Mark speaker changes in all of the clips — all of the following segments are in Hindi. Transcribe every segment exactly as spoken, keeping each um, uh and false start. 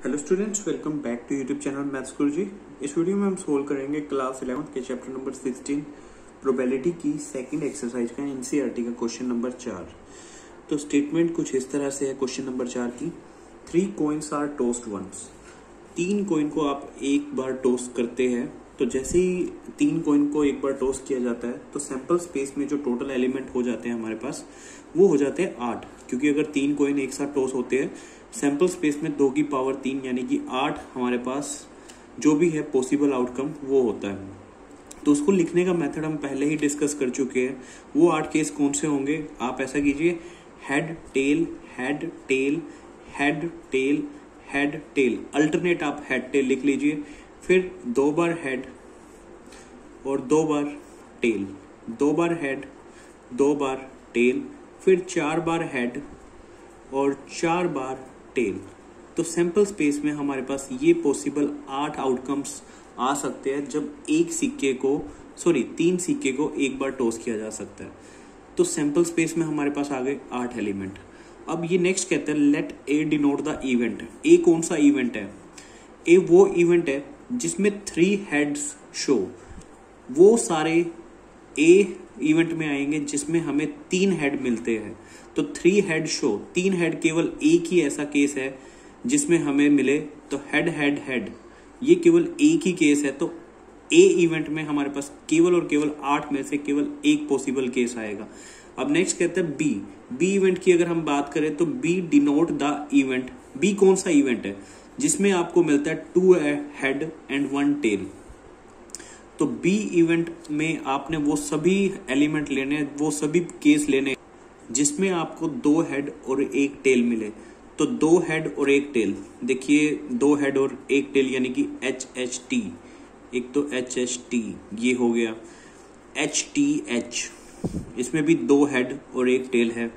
Speaker 1: Hello students, welcome back to YouTube channel maths Guruji. इस वीडियो में हम सोल्व करेंगे क्लास इलेवेंथ के चैप्टर नंबर सिक्सटीन प्रोबेबिलिटी की सेकंड एक्सरसाइज का एनसीईआरटी का क्वेश्चन नंबर चार। तो स्टेटमेंट कुछ इस तरह से है क्वेश्चन नंबर चार की। Three coins are tossed once. तीन कॉइन को आप एक बार टोस्ट करते हैं, तो जैसे ही तीन कॉइन को एक बार टोस्ट किया जाता है तो सैंपल स्पेस में जो टोटल एलिमेंट हो जाते हैं हमारे पास वो हो जाते हैं आठ, क्योंकि अगर तीन कॉइन एक साथ टोस्ट होते हैं सैंपल स्पेस में दो की पावर तीन यानी कि आठ हमारे पास जो भी है पॉसिबल आउटकम वो होता है। तो उसको लिखने का मेथड हम पहले ही डिस्कस कर चुके हैं। वो आठ केस कौन से होंगे, आप ऐसा कीजिए, head tail head tail head tail head tail, alternate आप हेड टेल लिख लीजिए, फिर दो बार हेड और दो बार टेल, दो बार हेड दो बार टेल, फिर चार बार हेड और चार बार टेल। तो सैंपल स्पेस में हमारे पास ये पॉसिबल आठ आउटकम्स आ सकते हैं जब एक सिक्के को सॉरी तीन सिक्के को एक बार टॉस किया जा सकता है। तो सैंपल स्पेस में हमारे पास आ गए आठ एलिमेंट। अब ये नेक्स्ट कहते हैं let A denote the event. A कौन सा इवेंट है? ए वो इवेंट है जिसमें थ्री हेड्स शो। वो सारे ए इवेंट में आएंगे जिसमें हमें तीन हेड मिलते हैं। तो थ्री हेड शो, तीन हेड केवल एक ही ऐसा केस है जिसमें हमें मिले, तो हेड हेड हेड ये केवल एक ही केस है। तो ए इवेंट में हमारे पास केवल और केवल आठ में से केवल एक पॉसिबल केस आएगा। अब नेक्स्ट कहते हैं बी। बी इवेंट की अगर हम बात करें तो B denote the event. B कौन सा इवेंट है जिसमें आपको मिलता है two head and one tail. तो बी इवेंट में आपने वो सभी एलिमेंट लेने, वो सभी केस लेने जिसमें आपको दो हेड और एक टेल मिले। तो दो हेड और एक टेल, देखिए दो हेड और एक टेल यानी कि एच एच टी, एक तो एच एच टी ये हो गया, एच टी एच इसमें भी दो हेड और एक टेल है,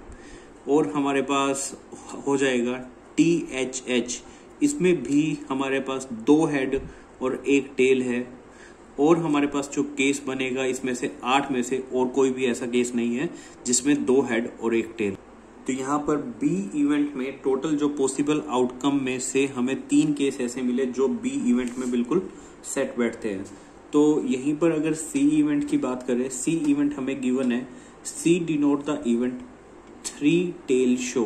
Speaker 1: और हमारे पास हो जाएगा टी एच एच, इसमें भी हमारे पास दो हेड और एक टेल है, और हमारे पास जो केस बनेगा इसमें से आठ में से और कोई भी ऐसा केस नहीं है जिसमें दो हेड और एक टेल। तो यहाँ पर बी इवेंट में टोटल जो पॉसिबल आउटकम में से हमें तीन केस ऐसे मिले जो बी इवेंट में बिल्कुल सेट बैठते हैं। तो यहीं पर अगर सी इवेंट की बात करें, सी इवेंट हमें गिवन है, C denote the event three tail show.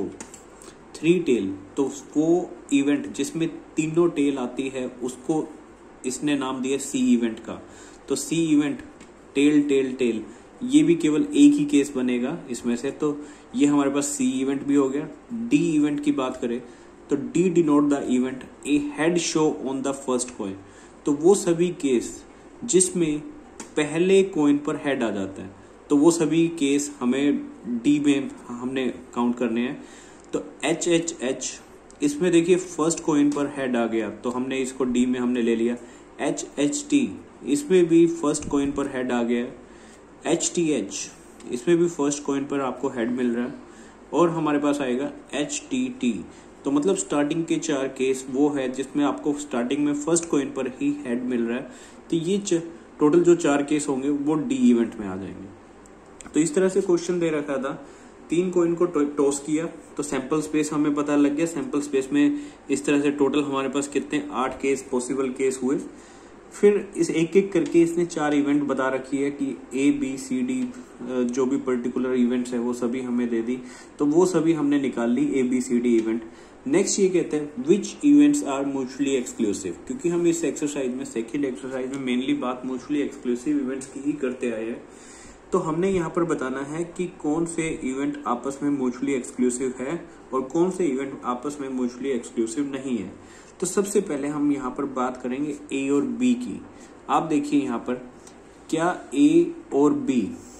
Speaker 1: Three tail, तो वो इवेंट जिसमें तीनों टेल आती है उसको इसने नाम दिया सी इवेंट का। तो C event tail tail tail ये भी केवल एक ही केस बनेगा इसमें से, तो ये हमारे पास सी इवेंट भी हो गया। डी इवेंट की बात करें तो D denote the event A head show on the first coin. तो वो सभी केस जिसमें पहले कॉइन पर हेड आ जाता है, तो वो सभी केस हमें डी में हमने काउंट करने हैं। तो एच एच एच इसमें देखिए फर्स्ट कॉइन पर हेड आ गया तो हमने इसको डी में हमने ले लिया। एच एच टी इसमें भी फर्स्ट कॉइन पर हेड आ गया। एच टी एच इसमें भी फर्स्ट कॉइन पर आपको हेड मिल रहा है, और हमारे पास आएगा एच टी टी। तो मतलब स्टार्टिंग के चार केस वो है जिसमें आपको स्टार्टिंग में फर्स्ट कॉइन पर ही हेड मिल रहा है। तो ये टोटल जो चार केस होंगे वो डी इवेंट में आ जाएंगे। तो इस तरह से क्वेश्चन दे रखा था, तीन कॉइन को टॉस किया तो सैंपल स्पेस हमें पता लग गया। सैंपल स्पेस में इस तरह से टोटल हमारे पास कितने आठ केस पॉसिबल केस हुए। फिर इस एक एक करके इसने चार इवेंट बता रखी है कि ए बी सी डी जो भी पर्टिकुलर इवेंट्स है वो सभी हमें दे दी, तो वो सभी हमने निकाल ली A B C D event. Next ये कहते हैं which events are mutually exclusive, क्योंकि हम इस एक्सरसाइज में सेकेंड एक्सरसाइज में मेनली बात म्यूचुअली एक्सक्लूसिव इवेंट्स की ही करते आए हैं। तो हमने यहाँ पर बताना है कि कौन से इवेंट आपस में म्यूचुअली एक्सक्लूसिव है और कौन से इवेंट आपस में म्यूचुअली एक्सक्लूसिव नहीं है। तो सबसे पहले हम यहाँ पर बात करेंगे ए और बी की। आप देखिए यहाँ पर क्या ए और बी,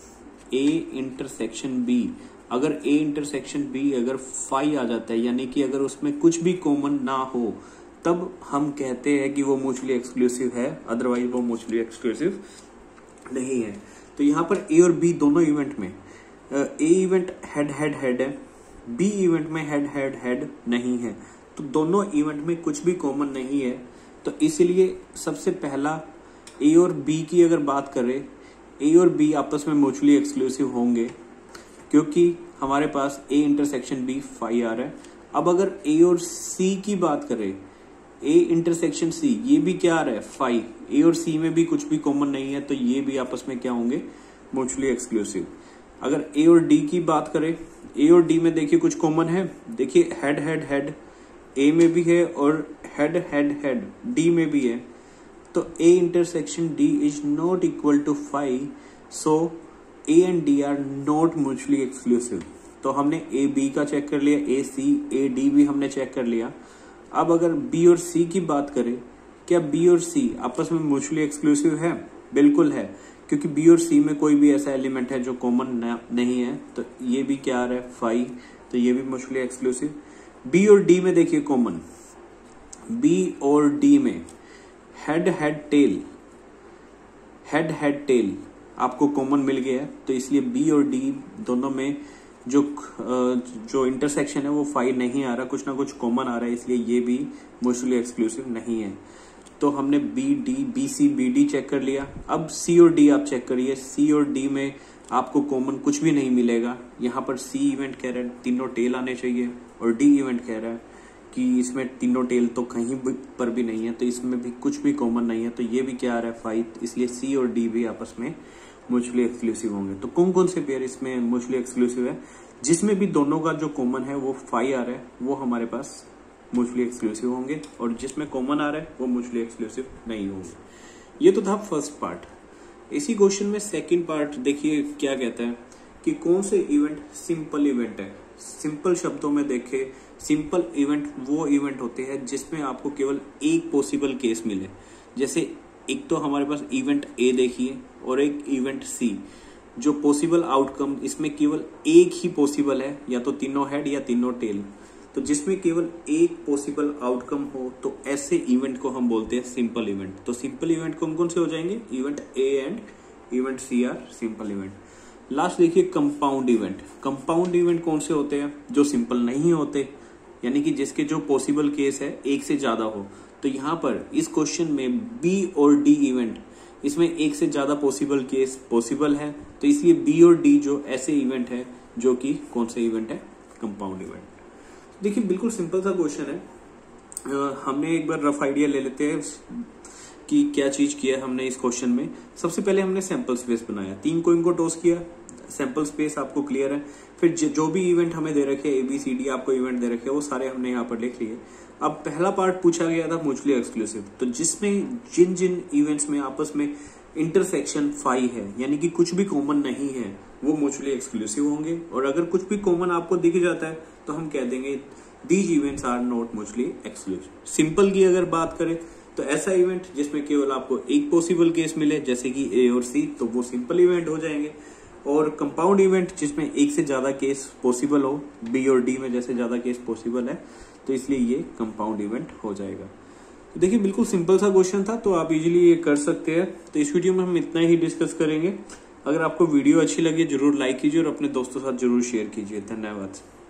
Speaker 1: ए इंटरसेक्शन बी, अगर ए इंटरसेक्शन बी अगर फाई आ जाता है यानी कि अगर उसमें कुछ भी कॉमन ना हो तब हम कहते हैं कि वो म्यूचुअली एक्सक्लूसिव है, अदरवाइज वो म्यूचुअली एक्सक्लूसिव नहीं है। तो यहाँ पर ए और बी दोनों इवेंट में A event head head head है, बी इवेंट में हेड हेड हेड नहीं है, तो दोनों इवेंट में कुछ भी कॉमन नहीं है। तो इसलिए सबसे पहला ए और बी की अगर बात करें, ए और बी आपस में म्यूचुअली एक्सक्लूसिव होंगे क्योंकि हमारे पास ए इंटरसेक्शन बी फाई आ रहा है। अब अगर ए और सी की बात करें, ए इंटरसेक्शन सी, ये भी क्या आ रहा है फाइव, ए और सी में भी कुछ भी कॉमन नहीं है तो ये भी आपस में क्या होंगे, म्यूचुअली एक्सक्लूसिव। अगर ए और डी की बात करें, ए और डी में देखिए कुछ कॉमन है, देखिए हेड हेड हेड ए में भी है और हेड हेड हेड डी में भी है, तो A intersection D is not equal to five, so A and D are not mutually exclusive. तो हमने ए बी का चेक कर लिया, ए सी ए डी भी हमने चेक कर लिया। अब अगर बी और सी की बात करें, क्या बी और सी आपस में म्यूचुअली एक्सक्लूसिव है? बिल्कुल है, क्योंकि बी और सी में कोई भी ऐसा एलिमेंट है जो कॉमन नहीं है, तो ये भी क्या आ रहा है फाइव, तो ये भी म्यूचुअली एक्सक्लूसिव। बी और डी में देखिए कॉमन, बी और डी में head head tail, head head tail आपको कॉमन मिल गया है, तो इसलिए बी और डी दोनों में जो जो इंटरसेक्शन है वो फाइव नहीं आ रहा, कुछ ना कुछ कॉमन आ रहा है, इसलिए ये भी म्यूचुअली एक्सक्लूसिव नहीं है। तो हमने B D B C B D check कर लिया। अब सी और डी आप चेक करिए, सी और डी में आपको कॉमन कुछ भी नहीं मिलेगा। यहाँ पर सी इवेंट कह रहा है तीनों टेल आने चाहिए, और डी इवेंट कह रहा है कि इसमें तीनों टेल तो कहीं पर भी नहीं है, तो इसमें भी कुछ भी कॉमन नहीं है, तो ये भी क्या आ रहा है फाइव, इसलिए सी और डी भी आपस में म्यूचुअली एक्सक्लूसिव होंगे। तो कौन कौन से पेयर इसमें म्यूचुअली एक्सक्लूसिव है? जिसमें भी दोनों का जो कॉमन है वो फाइव आ रहा है, वो हमारे पास म्यूचुअली एक्सक्लूसिव होंगे, और जिसमें कॉमन आ रहा है वो म्यूचुअली एक्सक्लूसिव नहीं होंगे। ये तो था फर्स्ट पार्ट। इसी क्वेश्चन में सेकंड पार्ट देखिए क्या कहता है कि कौन से इवेंट सिंपल इवेंट है। सिंपल शब्दों में देखे, सिंपल इवेंट वो इवेंट होते हैं जिसमें आपको केवल एक पॉसिबल केस मिले। जैसे एक तो हमारे पास इवेंट ए देखिए और एक इवेंट सी, जो पॉसिबल आउटकम इसमें केवल एक ही पॉसिबल है, या तो तीनों हेड या तीनों टेल। तो जिसमें केवल एक पॉसिबल आउटकम हो तो ऐसे इवेंट को हम बोलते हैं सिंपल इवेंट। तो सिंपल इवेंट कौन कौन से हो जाएंगे? Event A and event C are simple event. Last देखिए कंपाउंड इवेंट। कंपाउंड इवेंट कौन से होते हैं? जो सिंपल नहीं होते, यानी कि जिसके जो पॉसिबल केस है एक से ज्यादा हो। तो यहाँ पर इस क्वेश्चन में बी और डी इवेंट, इसमें एक से ज्यादा पॉसिबल केस पॉसिबल है, तो इसलिए बी और डी जो ऐसे इवेंट है जो कि कौन से इवेंट है? Compound event. देखिए बिल्कुल सिंपल सा क्वेश्चन है। आ, हमने एक बार रफ आइडिया ले लेते हैं कि क्या चीज किया हमने इस क्वेश्चन में। सबसे पहले हमने सैंपल स्पेस बनाया, तीन कोइन को टॉस किया, सैंपल स्पेस आपको क्लियर है। फिर जो भी इवेंट हमें दे रखे ए बी सी डी आपको इवेंट दे रखे वो सारे हमने यहाँ पर लिख लिए। अब पहला पार्ट पूछा गया था म्यूचुअली एक्सक्लूसिव, तो जिसमें जिन जिन इवेंट्स में आपस में इंटरसेक्शन फाइव है, यानी कि कुछ भी कॉमन नहीं है, वो म्यूचुअली एक्सक्लूसिव होंगे। और अगर कुछ भी कॉमन आपको दिख जाता है तो हम कह देंगे these events are not mutually exclusive. Simple की अगर बात करें तो ऐसा इवेंट जिसमें केवल आपको एक पॉसिबल केस मिले, जैसे कि ए और सी, तो वो सिंपल इवेंट हो जाएंगे। और कंपाउंड इवेंट जिसमें एक से ज्यादा केस पॉसिबल हो, बी और डी में जैसे ज्यादा केस पॉसिबल है, तो इसलिए ये कंपाउंड इवेंट हो जाएगा। तो देखिए बिल्कुल सिंपल सा क्वेश्चन था, तो आप इजीली ये कर सकते हैं। तो इस वीडियो में हम इतना ही डिस्कस करेंगे। अगर आपको वीडियो अच्छी लगी जरूर लाइक कीजिए और अपने दोस्तों के साथ जरूर शेयर कीजिए। धन्यवाद।